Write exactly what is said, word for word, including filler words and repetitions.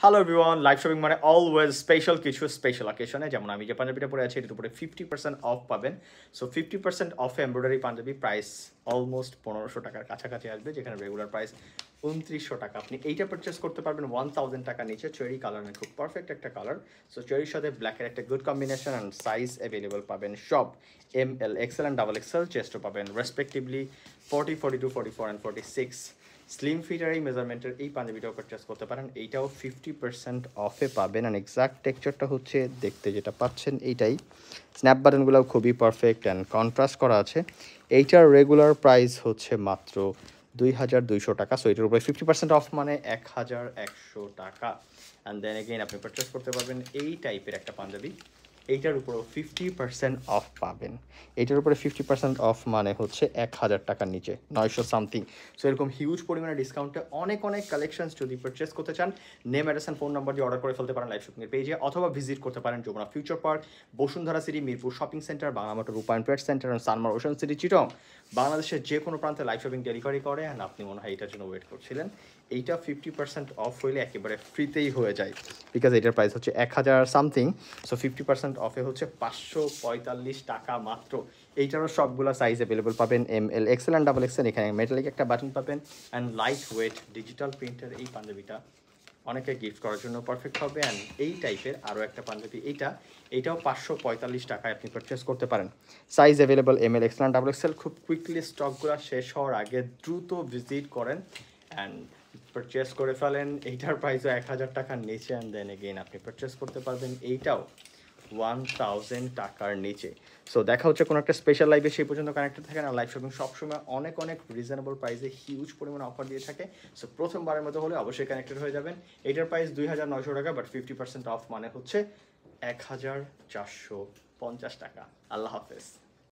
Hello everyone, live shopping মানে always special কিছু special অকেশনে। যেমন আমি যে পাঞ্জাবিটা পরে আছি এটার উপরে ফিফটি পার্সেন্ট অফ পাবেন। সো ফিফটি পার্সেন্ট অফে এমব্রয়ডারি পাঞ্জাবি প্রাইস অলমোস্ট পনেরোশো টাকার কাছাকাছি আসবে, যেখানে রেগুলার প্রাইস উনত্রিশশো টাকা। আপনি এইটা পারচেস করতে পারবেন ওয়ান থাউজেন্ড টাকা নিচে। চেরি কালার খুব পারফেক্ট একটা কালার। সো চেরির সাথে ব্ল্যাকের একটা good combination and size available পাবেন সব M L XL and double XL চেস্টও পাবেন respectively forty forty two forty four and forty six. Slim ফিটার এই মেজারমেন্টের এই পাঞ্জাবিটাও পারচেস করতে পারেন। এইটাও ফিফটি পার্সেন্ট অফে পাবেন অ্যান্ড এক্সাক্ট টেক্সচারটা হচ্ছে দেখতে যেটা পাচ্ছেন এইটাই। স্ন্যাপ বাটনগুলোও খুবই পারফেক্ট অ্যান্ড কন্ট্রাস্ট করা আছে। এইটার রেগুলার প্রাইস হচ্ছে মাত্র দুই হাজার দুইশো টাকা। সো এটার উপরে ফিফটি পার্সেন্ট অফ মানে এক হাজার একশো টাকা। অ্যান্ড দেন এগেইন আপনি পারচেস করতে পারবেন এই টাইপের একটা পাঞ্জাবি। এইটার উপরেও ফিফটি পার্সেন্ট অফ পাবেন। এইটার উপরে ফিফটি পার্সেন্ট অফ মানে হচ্ছে এক হাজার টাকার নিচে, নয়শো সামথিং। সো এরকম হিউজ পরিমাণে ডিসকাউন্টে অনেক অনেক কালেকশনস যদি পারচেস করতে চান, name address and phone number দিয়ে অর্ডার করে ফেলতে পারেন লাইভ শপিংয়ের পেজে, অথবা ভিজিট করতে পারেন Jamuna future park, Bashundhara city, Mirpur shopping centre, Bangla motor, Rupayan trade centre, Sanmar ocean city, Chittagong. বাংলাদেশের যে কোনো প্রান্তে লাইভ শপিং ডেলিভারি করে। অ্যান্ড আপনি মনে হয় এইটার জন্য ওয়েট করছিলেন। এইটা ফিফটি পার্সেন্ট অফ হইলে একেবারে ফ্রিতেই হয়ে যায়, বিকজ এটার প্রাইস হচ্ছে এক হাজার সামথিং। সো ফিফটি পার্সেন্ট অফে হচ্ছে পাঁচশো পঁয়তাল্লিশ টাকা মাত্র। এইটারও সবগুলো সাইজ অ্যাভেলেবল পাবেন, M L XL and double XL. এখানে মেটালিক একটা বাটন পাবেন অ্যান্ড লাইট ওয়েট ডিজিটাল প্রিন্টের এই পাঞ্জাবিটা অনেকে গিফট করার জন্য পারফেক্ট হবে। অ্যান্ড এই টাইপের আরও একটা পাঞ্জাবি এইটা, এইটাও পাঁচশো পঁয়তাল্লিশ টাকায় আপনি পারচেস করতে পারেন। Size available M L XL and double XL. খুব কুইকলি স্টকগুলো শেষ হওয়ার আগে দ্রুত ভিজিট করেন অ্যান্ড পারচেস করে ফেলেন। এইটার প্রাইসও এক হাজার টাকার নিচে। অ্যান্ড দেন এগেইন আপনি পারচেস করতে পারবেন এইটাও ওয়ান থাউজেন্ড টাকার নিচে। সো দেখা হচ্ছে কোনো একটা স্পেশাল লাইভে, সেই পর্যন্ত কানেক্টেড থাকেন। আর লাইভ শপিং সবসময় অনেক অনেক রিজনেবল প্রাইসে হিউজ পরিমাণে অফার দিয়ে থাকে। সো প্রথমবারের মতো হলে অবশ্যই কানেক্টেড হয়ে যাবেন। এইটার প্রাইস দুই হাজার নয়শো টাকা, বাট ফিফটি পার্সেন্ট অফ মানে হচ্ছে এক হাজার চারশো পঞ্চাশ টাকা। আল্লাহ হাফেজ।